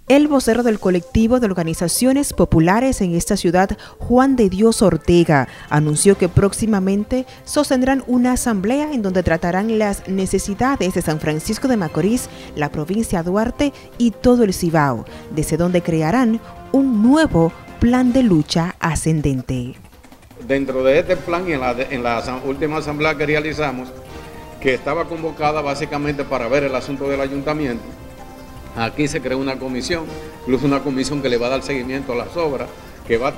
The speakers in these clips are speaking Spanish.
El vocero del colectivo de organizaciones populares en esta ciudad, Juan de Dios Ortega, anunció que próximamente sostendrán una asamblea en donde tratarán las necesidades de San Francisco de Macorís, la provincia de Duarte y todo el Cibao, desde donde crearán un nuevo plan de lucha ascendente. Dentro de este plan y en la última asamblea que realizamos, que estaba convocada básicamente para ver el asunto del ayuntamiento, aquí se creó una comisión, incluso una comisión que le va a dar seguimiento a las obras, que va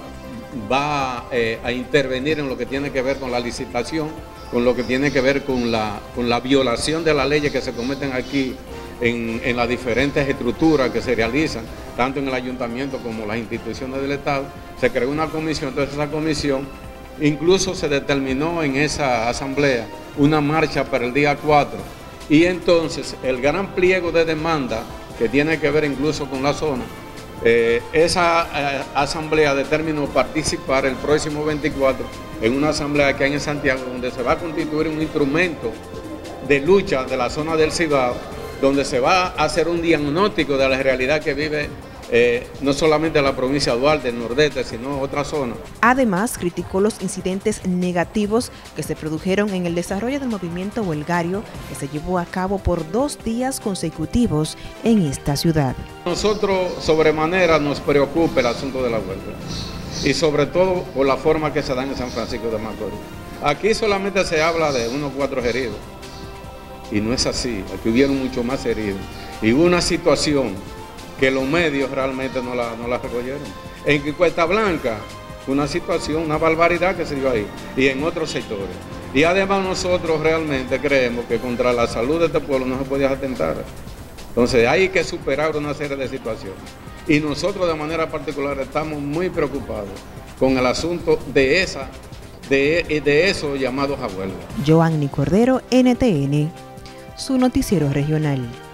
a intervenir en lo que tiene que ver con la licitación, con lo que tiene que ver con la violación de las leyes que se cometen aquí en las diferentes estructuras que se realizan, tanto en el ayuntamiento como las instituciones del Estado. Se creó una comisión, entonces esa comisión incluso se determinó en esa asamblea una marcha para el día 4, y entonces el gran pliego de demanda que tiene que ver incluso con la zona, esa asamblea determinó participar el próximo 24 en una asamblea que hay en Santiago, donde se va a constituir un instrumento de lucha de la zona del Cibao, donde se va a hacer un diagnóstico de la realidad que vive no solamente la provincia de Duarte, el nordeste, sino otras zonas. Además, criticó los incidentes negativos que se produjeron en el desarrollo del movimiento huelgario que se llevó a cabo por 2 días consecutivos en esta ciudad. Nosotros sobremanera nos preocupa el asunto de la huelga, y sobre todo por la forma que se da en San Francisco de Macorís. Aquí solamente se habla de unos 4 heridos, y no es así, aquí hubieron mucho más heridos, y hubo una situación que los medios realmente no la recogieron. En Cuesta Blanca, una situación, una barbaridad que se dio ahí, y en otros sectores. Y además nosotros realmente creemos que contra la salud de este pueblo no se podía atentar. Entonces hay que superar una serie de situaciones. Y nosotros de manera particular estamos muy preocupados con el asunto de esos llamados a huelga. Joanny Cordero, NTN, su noticiero regional.